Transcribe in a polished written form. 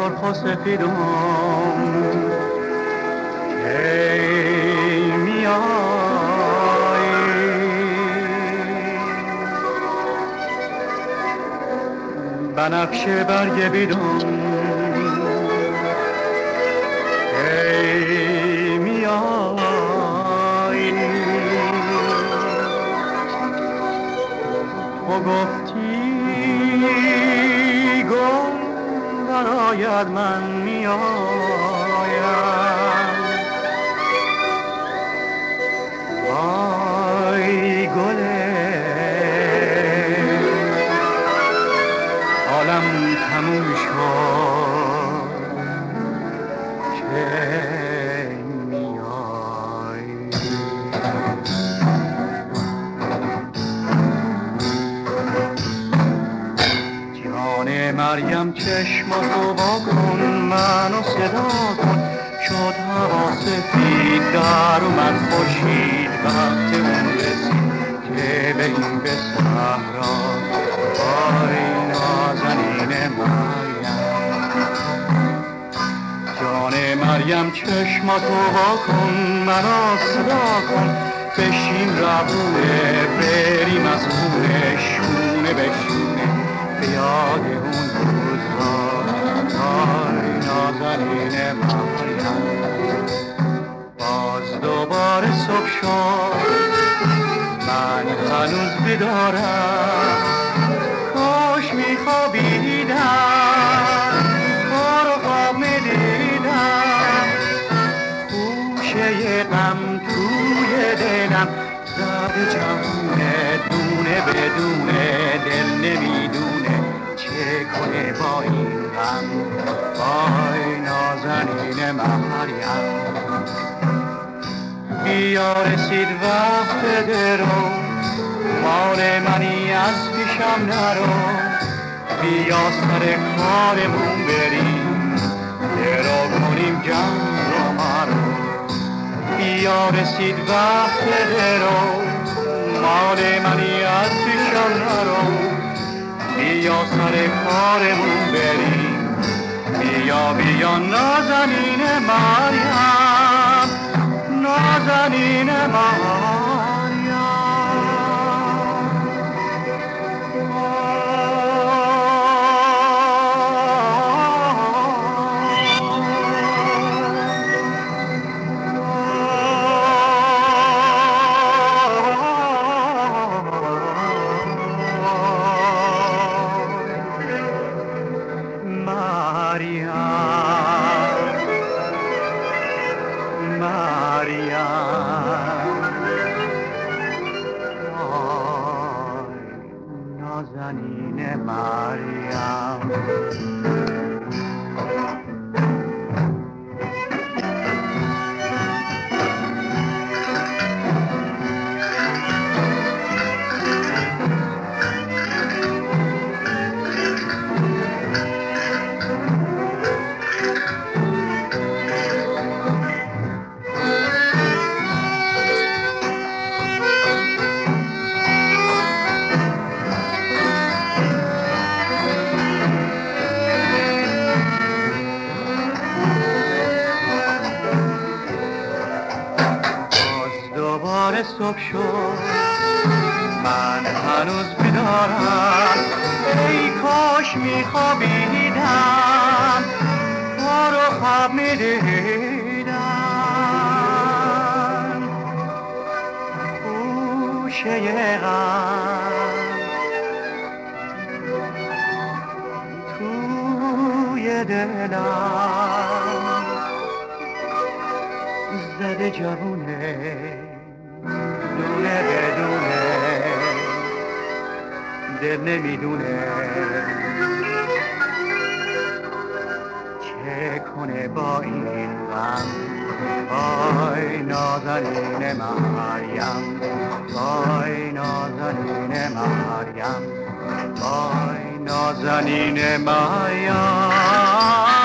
سرخ و سفیدم کی میایی بنفشه برگ بیدم کی میایی تو گفتی گل براید من میایم وای گله عالم تموم شد که میای جان مریم چشماتو وا کن منو صدا کن شد هوا سفید در اومد خورشید وقت اون رسید که بریم به صحرا وای نازنین مریم جان مریم چشماتو وا کن منو صدا کن بشیم ربونه بریم از خونه شونه به شونه به یاد اون روزها وای نازنین مریم باز دوباره صبح شد من هنوز بیدارم کاش میخوابیدم تو رو خواب میدیدم خوشه غم توی دلم زده جمونه دونه بدونه دل نمیدونه چه کنه با این غم وای نازنین مریم بیا رسید وقت درو مال منی از پیشم نرو بیا سر کارمون بریم درو کنیم جمع رو مرو بیا رسید وقت درو مال منی از پیشم نرو بیا سر کارمون بریم بیا بیا نازنین مریم نازنین مریم نازنین مریم صبح شد من هنوز بیدارم ای کاش میخوابیدم تو رو خواب میدیدم خوشه غم توی دلم زده جوونه دونه بدونه دل نمیدونه چه کنه با این غم وای نازنین مریم وای نازنین مریم وای نازنین مریم